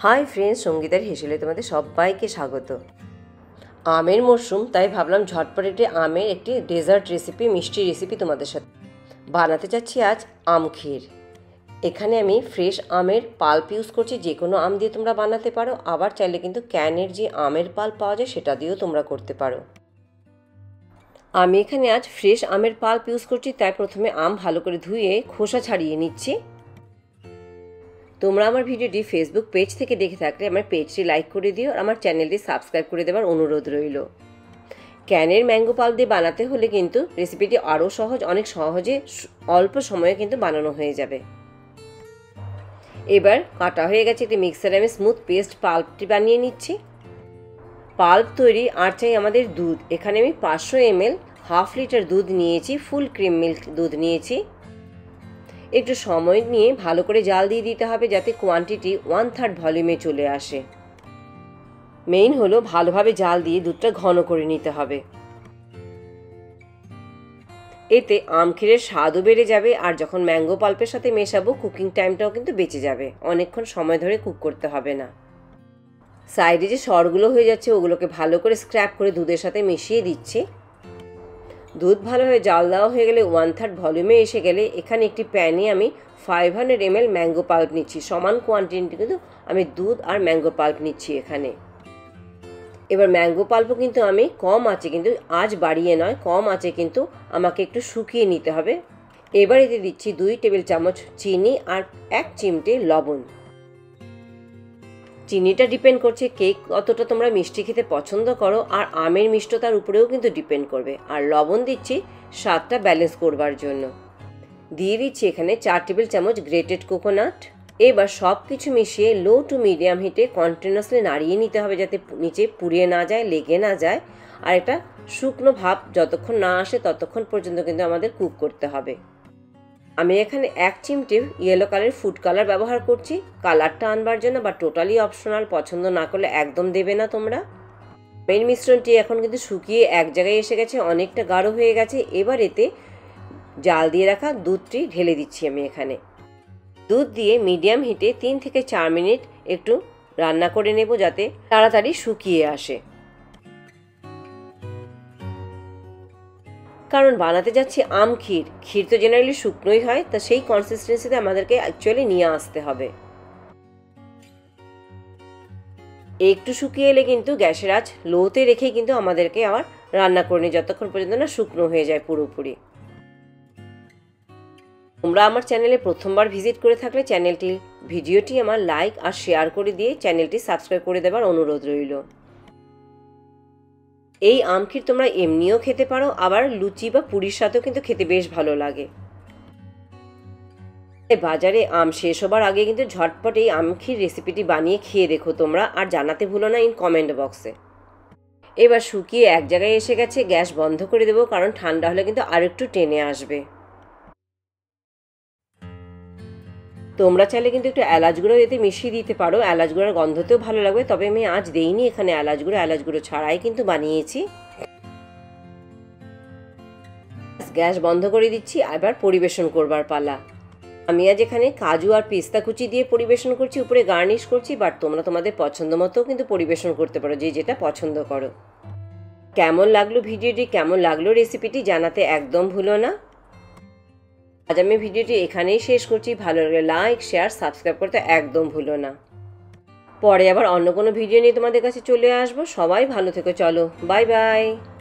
Hi friends, সঙ্গীতার হেসেলে তোমাদের সবাইকে স্বাগত। আমের মরশুম, তাই ভাবলাম ঝটপট একটি আমের একটি ডেজার্ট রেসিপি, মিষ্টি রেসিপি তোমাদের সাথে বানাতে চাচ্ছি আজ আম ক্ষীর। এখানে আমি ফ্রেশ আমের পাল্প ইউজ করছি। যে কোনো আম দিয়ে তোমরা বানাতে পারো, আবার চাইলে কিন্তু ক্যানের যে আমের পাল্প পাওয়া যায় সেটা দিয়েও তোমরা করতে পারো। আমি এখানে আজ ফ্রেশ আমের পাল্প ইউজ করছি, তাই প্রথমে আম ভালো করে ধুয়ে খোসা ছাড়িয়ে নিচ্ছি। তোমরা আমার ভিডিওটি ফেসবুক পেজ থেকে দেখে থাকলে আমার পেজটি লাইক করে দিও আর আমার চ্যানেলটি সাবস্ক্রাইব করে দেওয়ার অনুরোধ রইল। ক্যানের ম্যাঙ্গো পাল্প দিয়ে বানাতে হলে কিন্তু রেসিপিটি আরও সহজ, অনেক সহজে অল্প সময়ে কিন্তু বানানো হয়ে যাবে। এবার কাটা হয়ে গেছে একটি মিক্সারে আমি স্মুথ পেস্ট পাল্পটি বানিয়ে নিচ্ছি। পাল্প তৈরি আর চাই আমাদের দুধ। এখানে আমি 500 ml হাফ লিটার দুধ নিয়েছি, ফুল ক্রিম মিল্ক দুধ নিয়েছি। একটু সময় নিয়ে ভালো করে জাল দিয়ে দিতে হবে যাতে কোয়ান্টিটি 1/3 ভলিউমে চলে আসে। মেইন হলো ভালোভাবে জাল দিয়ে দুধটা ঘন করে নিতে হবে। এতে আম ক্ষীরের স্বাদও বেড়ে যাবে, আর যখন ম্যাঙ্গো পাল্পের সাথে মেশাবো কুকিং টাইমটাও কিন্তু বেঁচে যাবে, অনেকক্ষণ সময় ধরে কুক করতে হবে না। সাইডে যে সরগুলো হয়ে যাচ্ছে ওগুলোকে ভালো করে স্ক্র্যাপ করে দুধের সাথে মিশিয়ে দিচ্ছি। দুধ ভালোভাবে জাল দেওয়া হয়ে গেলে 1/3 ভলিউমে এসে গেলে এখানে একটি প্যানে আমি 500 ml ম্যাঙ্গো পাল্প নিচ্ছি। সমান কোয়ান্টিটি কিন্তু আমি দুধ আর ম্যাঙ্গো পাল্প নিচ্ছি এখানে। এবার ম্যাঙ্গো পাল্পও কিন্তু আমি কম আঁচে, কিন্তু আজ বাড়িয়ে নয়, কম আঁচে কিন্তু আমাকে একটু শুকিয়ে নিতে হবে। এবার এতে দিচ্ছি 2 টেবিল চামচ চিনি আর 1 চিমটে লবণ। চিনিটা ডিপেন্ড করছে কে কতটা তোমরা মিষ্টি খেতে পছন্দ করো, আর আমের মিষ্টতার উপরেও কিন্তু ডিপেন্ড করবে। আর লবণ দিচ্ছি স্বাদটা ব্যালেন্স করবার জন্য। দিয়ে দিচ্ছি এখানে 4 টেবিল চামচ গ্রেটেড কোকোনাট। এবার সব কিছু মিশিয়ে লো টু মিডিয়াম হিটে কন্টিনিউয়াসলি নাড়িয়ে নিতে হবে যাতে নিচে পুড়িয়ে না যায়, লেগে না যায়। আর এটা শুকনো ভাব যতক্ষণ না আসে ততক্ষণ পর্যন্ত কিন্তু আমাদের কুক করতে হবে। আমি এখানে 1 চিমটে ইয়েলো কালারের ফুড কালার ব্যবহার করছি কালারটা আনবার জন্য, বা টোটালি অপশনাল, পছন্দ না করলে একদম দেবে না তোমরা। মেন মিশ্রণটি এখন কিন্তু শুকিয়ে এক জায়গায় এসে গেছে, অনেকটা গাঢ় হয়ে গেছে। এবার এতে জাল দিয়ে রাখা দুধটি ঢেলে দিচ্ছি আমি এখানে। দুধ দিয়ে মিডিয়াম হিটে 3 থেকে 4 মিনিট একটু রান্না করে নেব যাতে তাড়াতাড়ি শুকিয়ে আসে। কারণ বানাতে যাচ্ছি আম ক্ষীর, ক্ষীর তো জেনারেলি শুকনোই হয়, তা সেই কনসিস্টেন্সিতে আমাদেরকে অ্যাকচুয়ালি নিয়ে আসতে হবে। একটু শুকিয়ে এলে কিন্তু গ্যাসের আঁচ লোতে রেখেই কিন্তু আমাদেরকে আবার রান্না করে নিই যতক্ষণ পর্যন্ত না শুকনো হয়ে যায় পুরোপুরি। তোমরা আমার চ্যানেলে প্রথমবার ভিজিট করে থাকলে চ্যানেলটির ভিডিওটি আমার লাইক আর শেয়ার করে দিয়ে চ্যানেলটি সাবস্ক্রাইব করে দেওয়ার অনুরোধ রইল। এই আম ক্ষীর তোমরা এমনিও খেতে পারো, আবার লুচি বা পুরির সাথেও কিন্তু খেতে বেশ ভালো লাগে। বাজারে আম শেষ হবার আগে কিন্তু ঝটপট এই আম ক্ষীর রেসিপিটি বানিয়ে খেয়ে দেখো তোমরা, আর জানাতে ভুলো না ইন কমেন্ট বক্সে। এবার শুকিয়ে এক জায়গায় এসে গেছে, গ্যাস বন্ধ করে দেবো, কারণ ঠান্ডা হলে কিন্তু আরেকটু টেনে আসবে। তোমরা চাইলে কিন্তু একটু এলাচ গুঁড়ো এতে মিশিয়ে দিতে পারো, এলাচ গুঁড়োর গন্ধতেও ভালো লাগবে, তবে আমি আজ দেইনি এখানে এলাচ গুঁড়ো ছাড়াই কিন্তু বানিয়েছি। গ্যাস বন্ধ করে দিচ্ছি, এবার পরিবেশন করবার পালা। আমি আজ এখানে কাজু আর পেস্তা কুচি দিয়ে পরিবেশন করছি, উপরে গার্নিশ করছি, বাট তোমরা তোমাদের পছন্দ মতো কিন্তু পরিবেশন করতে পারো, যে যেটা পছন্দ করো। কেমন লাগলো ভিডিওটি, কেমন লাগলো রেসিপিটি জানাতে একদম ভুলো না। আজ আমি ভিডিওটি এখানেই শেষ করছি। ভালো লাগলে লাইক, শেয়ার, সাবস্ক্রাইব করতে একদম ভুলো না। পরে আবার অন্য কোনো ভিডিও নিয়ে তোমাদের কাছে চলে আসবো। সবাই ভালো থেকো, চলো বাই বাই।